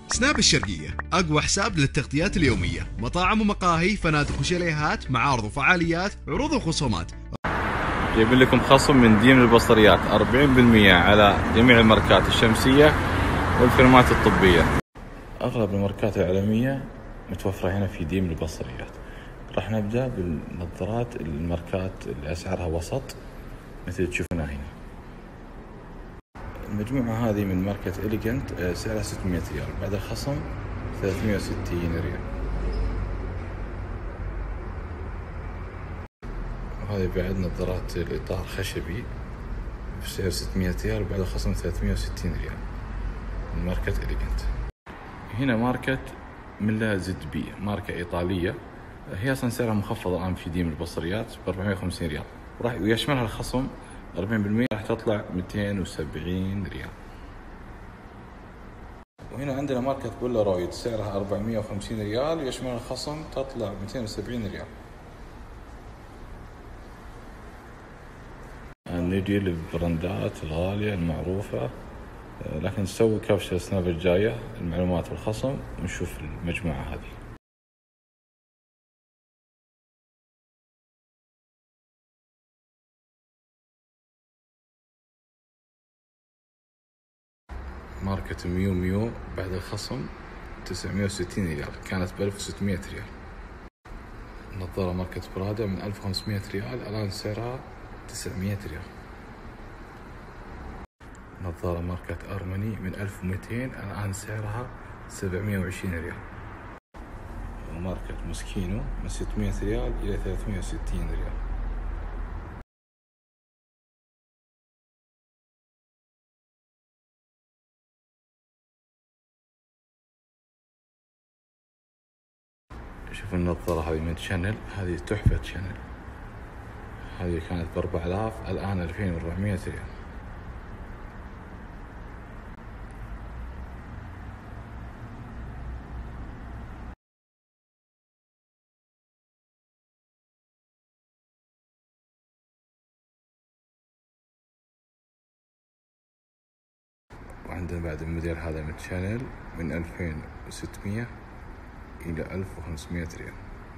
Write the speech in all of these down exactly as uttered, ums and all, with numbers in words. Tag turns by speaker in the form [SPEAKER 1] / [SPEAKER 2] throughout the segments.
[SPEAKER 1] سناب الشرقية أقوى حساب للتغطيات اليومية، مطاعم ومقاهي، فنادق وشاليهات، معارض وفعاليات، عروض وخصومات.
[SPEAKER 2] جايبين لكم خصم من ديم للبصريات أربعين بالمئة على جميع الماركات الشمسية والفريمات الطبية. أغلب الماركات العالمية متوفرة هنا في ديم للبصريات. راح نبدأ بالنظارات الماركات اللي أسعارها وسط مثل تشوفونها هنا. المجموعة هذه من ماركة إليجنت سعرها ستمئة ريال، بعد الخصم ثلاثمئة وستين ريال. وهذه بعد نظارات الإطار خشبي بسعر ستمئة ريال، بعد الخصم ثلاثمئة وستين ريال من ماركة إليجنت. هنا ماركة ميلا زد بي، ماركة إيطالية، هي أصلا سعرها مخفض الآن في ديم البصريات بأربعمئة وخمسين ريال، وراح ويشملها الخصم أربعين بالمئة، راح تطلع مئتين وسبعين ريال. وهنا عندنا ماركة بولارويد سعرها أربعمئة وخمسين ريال، يشملها الخصم تطلع مئتين وسبعين ريال. نجي للبراندات الغالية المعروفة، لكن نسوي كبشة السناب الجاية المعلومات والخصم ونشوف المجموعة هذه. ماركة ميو ميو بعد الخصم تسعمئة وستين ريال، كانت ب ألف وستمئة ريال. نظارة ماركة برادا من ألف وخمسمئة ريال، الآن سعرها تسعمئة ريال. نظارة ماركة أرماني من ألف ومئتين، الآن سعرها سبعمئة وعشرين ريال. وماركة موسكينو من ستمئة ريال إلى ثلاثمئة وستين ريال. شوفوا النظارة هذه من شانيل، هذه تحفة شانيل، هذه كانت بأربع آلاف، الآن ألفين وأربعمئة ريال. وعندنا بعد الموديل هذا من شانيل من ألفين وستمئة إلى ألف وخمسمئة ريال.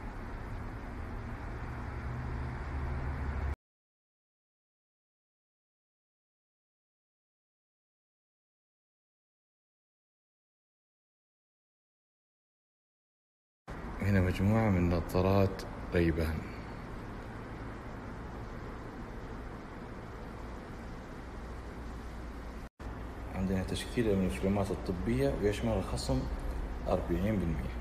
[SPEAKER 2] وهنا مجموعة من نظارات ريبان. عندنا تشكيلة من الفريمات الطبية ويشمل الخصم أربعين بالمئة.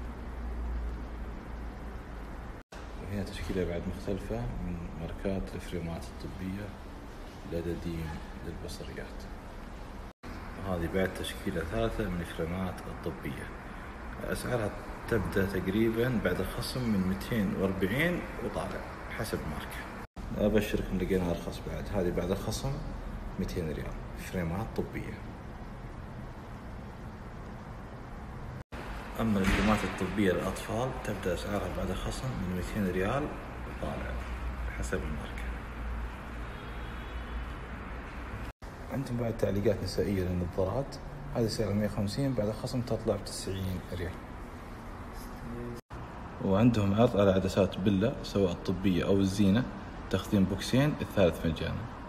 [SPEAKER 2] وهنا تشكيلة بعد مختلفة من ماركات الفريمات الطبية لدى ديم للبصريات. وهذه بعد تشكيلة ثالثة من الفريمات الطبية، أسعارها تبدأ تقريبا بعد الخصم من مئتين وأربعين وطالع حسب ماركة. أبشركم لقينا أرخص بعد، هذه بعد الخصم مئتين ريال، فريمات طبية. أما الفريمات الطبية للأطفال تبدأ أسعارها بعد الخصم من مئتين ريال وطالع حسب الماركة. عندهم بعد تعليقات نسائية للنظارات، هذه سعرها مئة وخمسين، بعد الخصم تطلع بتسعين ريال. وعندهم عرض على عدسات بيلا سواء الطبية أو الزينة، تاخذين بوكسين الثالث مجانا.